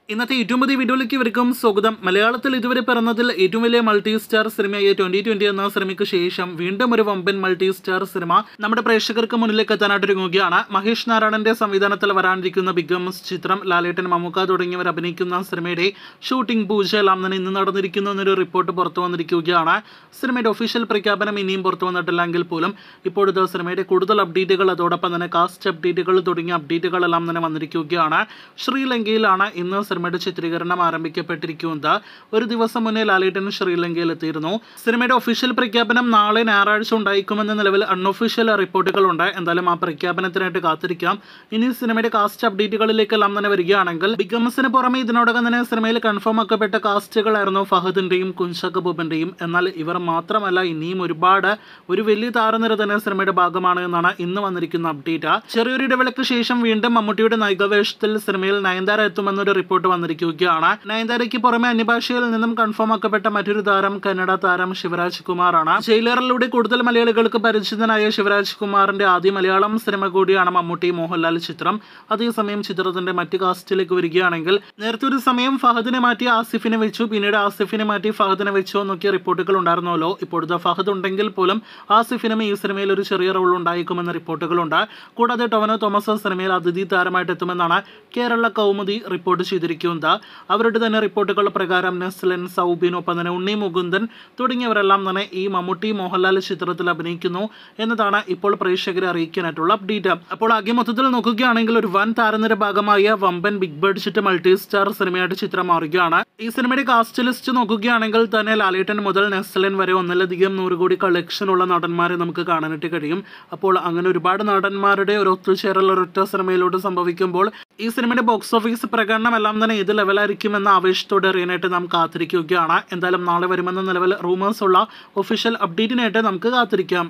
ഇന്നത്തെ ഏറ്റവും പുതിയ വീഡിയോയിലേക്ക് ഇവർക്കും സ്വാഗതം. മലയാളത്തിൽ ഇതുവരെ പിറന്നതിൽ ഏറ്റവും വലിയ മൾട്ടി സ്റ്റാർ സിനിമയായ 2020 എന്ന സിനിമയ്ക്ക് ശേഷം വീണ്ടും ഒരു വമ്പൻ മൾട്ടി സ്റ്റാർ സിനിമ നമ്മുടെ പ്രേക്ഷകർക്ക് മുന്നിലേക്ക് എത്താനായിട്ട് ഒരുങ്ങുകയാണ്. മഹേഷ് നാരായണന്റെ സംവിധാനത്തിൽ വരാനിരിക്കുന്ന ബിഗ് എംസ് ചിത്രം ലാലേട്ടൻ, മമ്മൂക്ക തുടങ്ങിയവർ അഭിനയിക്കുന്ന സിനിമയുടെ ഷൂട്ടിംഗ് പൂജ എല്ലാം തന്നെ ഇന്ന് നടന്നിരിക്കുന്നു എന്നൊരു റിപ്പോർട്ട് പുറത്തു വന്നിരിക്കുകയാണ്. സിനിമയുടെ ഒഫീഷ്യൽ പ്രഖ്യാപനം ഇനിയും പുറത്തു വന്നിട്ടില്ലെങ്കിൽ പോലും ഇപ്പോഴത്തെ സിനിമയുടെ കൂടുതൽ അപ്ഡേറ്റുകൾ, അതോടൊപ്പം തന്നെ കാസ്റ്റ് അപ്ഡേറ്റുകൾ തുടങ്ങിയ അപ്ഡേറ്റുകളെല്ലാം തന്നെ വന്നിരിക്കുകയാണ്. ശ്രീലങ്കയിലാണ് ഇന്ന് സിനിമയുടെ ചിത്രീകരണം ആരംഭിക്കപ്പെട്ടിരിക്കുന്നത്. ഒരു ദിവസം മുന്നേ ലാലേട്ടൻ ശ്രീലങ്കയിൽ എത്തിയിരുന്നു. സിനിമയുടെ ഒഫീഷ്യൽ പ്രഖ്യാപനം നാളെ ഞായറാഴ്ച ഉണ്ടായിരിക്കുമെന്ന നിലവിൽ അൺഒഫീഷ്യൽ റിപ്പോർട്ടുകളുണ്ട്. എന്തായാലും ആ പ്രഖ്യാപനത്തിനായിട്ട് കാത്തിരിക്കാം. ഇനി സിനിമയുടെ കാസ്റ്റ് അപ്ഡേറ്റുകളിലേക്കെല്ലാം തന്നെ വരികയാണെങ്കിൽ, ബിഗ് എംസിന് പുറമെ ഇതിനോടകം തന്നെ സിനിമയിൽ കൺഫേം ആക്കപ്പെട്ട കാസ്റ്റുകളായിരുന്നു ഫഹദിന്റെയും കുഞ്ചാക്കോ ബോബന്റെയും. എന്നാൽ ഇവർ മാത്രമല്ല, ഇനിയും ഒരു വലിയ താരനിര തന്നെ സിനിമയുടെ ഭാഗമാണ് എന്നാണ് ഇന്ന് വന്നിരിക്കുന്ന അപ്ഡേറ്റ്. ചെറിയൊരു ഇടവേളയ്ക്ക് ശേഷം വീണ്ടും മമ്മൂട്ടിയുടെ നായികാവേഷത്തിൽ സിനിമയിൽ നയൻതാര എത്തുമെന്നൊരു റിപ്പോർട്ട് വന്നിരിക്കുകയാണ്. നയൻതാരയ്ക്ക് പുറമെ അന്യഭാഷയിൽ നിന്നും കൺഫേം ആക്കപ്പെട്ട മറ്റൊരു താരം കന്നഡ താരം ശിവരാജ് കുമാറാണ്. ജയിലറിലൂടെ കൂടുതൽ മലയാളികൾക്ക് പരിചിതനായ ശിവരാജ് കുമാറിന്റെ ആദ്യ മലയാളം സിനിമ കൂടിയാണ് മമ്മൂട്ടി മോഹൻലാൽ ചിത്രം. അതേസമയം ചിത്രത്തിന്റെ മറ്റ് കാസ്റ്റിലേക്ക് വരികയാണെങ്കിൽ, നേരത്തെ ഒരു സമയം ഫഹദിനെ മാറ്റി ആസിഫിനെ വെച്ചു, പിന്നീട് ആസിഫിനെ മാറ്റി ഫഹദിനെ വെച്ചു എന്നൊക്കെ റിപ്പോർട്ടുകൾ ഉണ്ടായിരുന്നല്ലോ. ഇപ്പോഴത്തെ ഫഹദ് ഉണ്ടെങ്കിൽ പോലും ആസിഫിനും ഈ സിനിമയിൽ ഒരു ചെറിയ റോൾ ഉണ്ടായിരിക്കുമെന്ന റിപ്പോർട്ടുകളുണ്ട്. കൂടാതെ ടൊവിനോ തോമസ് സിനിമയിൽ അതിഥി താരമായിട്ട് എത്തുമെന്നാണ് കേരള കൗമുദി റിപ്പോർട്ട് ചെയ്തിരിക്കുന്നത്. അവരുടെ തന്നെ റിപ്പോർട്ടുകൾ പ്രകാരം നെസ്ലിൻ, സൗബിൻ, ഒപ്പം തന്നെ ഉണ്ണി മുകുന്ദൻ തുടങ്ങിയവരെല്ലാം തന്നെ ഈ മമ്മൂട്ടി മോഹൻലാൽ ചിത്രത്തിൽ അഭിനയിക്കുന്നു എന്നതാണ് ഇപ്പോൾ പ്രേക്ഷകരെ അറിയിക്കാനായിട്ടുള്ള അപ്ഡേറ്റ്. അപ്പോൾ ആകെ മൊത്തത്തിൽ നോക്കുകയാണെങ്കിൽ ഒരു വൻ താരനിര ഭാഗമായ വമ്പൻ ബിഗ് ബഡ്ജറ്റ് മൾട്ടി സ്റ്റാർ സിനിമയായിട്ട് ചിത്രം മാറുകയാണ്. ഈ സിനിമയുടെ കാസ്റ്റ് ലിസ്റ്റ് നോക്കുകയാണെങ്കിൽ തന്നെ ലാലേട്ടൻ മുതൽ നെസ്ലിൻ വരെ ഒന്നിലധികം 100 കോടി കളക്ഷൻ ഉള്ള നടന്മാരെ നമുക്ക് കാണാനായിട്ട് കഴിയും. അപ്പോൾ അങ്ങനെ ഒരുപാട് നടന്മാരുടെ ഒരു ഒത്തുചേരൽ ഒരൊറ്റ സിനിമയിലൂടെ സംഭവിക്കുമ്പോൾ ഈ സിനിമയുടെ ബോക്സ് ഓഫീസ് പ്രകടനം എല്ലാം തന്നെ ഏത് ലെവലായിരിക്കുമെന്ന ആവേശത്തോടെ അറിയാനായിട്ട് നാം കാത്തിരിക്കുകയാണ്. എന്തായാലും നാളെ വരുമെന്ന നിലവിൽ റൂമേഴ്സ് ഉള്ള ഒഫീഷ്യൽ അപ്ഡേറ്റിനായിട്ട് നമുക്ക് കാത്തിരിക്കാം.